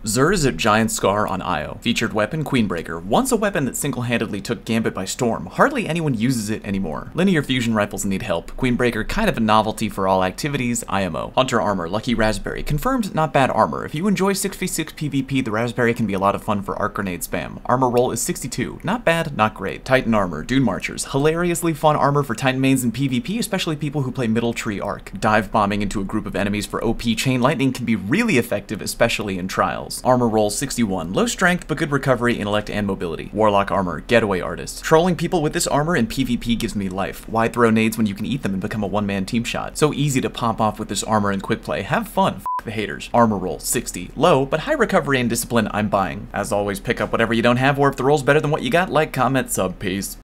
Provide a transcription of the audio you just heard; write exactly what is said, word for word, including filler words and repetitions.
Zer's Giant Scar on Io. Featured weapon, Queenbreaker. Once a weapon that single-handedly took Gambit by storm, hardly anyone uses it anymore. Linear fusion rifles need help. Queenbreaker kind of a novelty for all activities, I M O. Hunter Armor, Lucky Raspberry. Confirmed not bad armor. If you enjoy six v six PvP, the Raspberry can be a lot of fun for arc grenade spam. Armor roll is sixty-two. Not bad, not great. Titan Armor, Dune Marchers. Hilariously fun armor for Titan mains in PvP, especially people who play middle tree arc. Dive bombing into a group of enemies for O P Chain Lightning can be really effective, especially in trials. Armor roll sixty-one. Low strength, but good recovery, intellect, and mobility. Warlock Armor, Getaway Artist. Trolling people with this armor in PvP gives me life. Why throw nades when you can eat them and become a one-man team shot? So easy to pop off with this armor in quick play. Have fun, f the haters. Armor roll, sixty. Low, but high recovery and discipline, I'm buying. As always, pick up whatever you don't have, or if the roll's better than what you got, like, comment, sub, peace.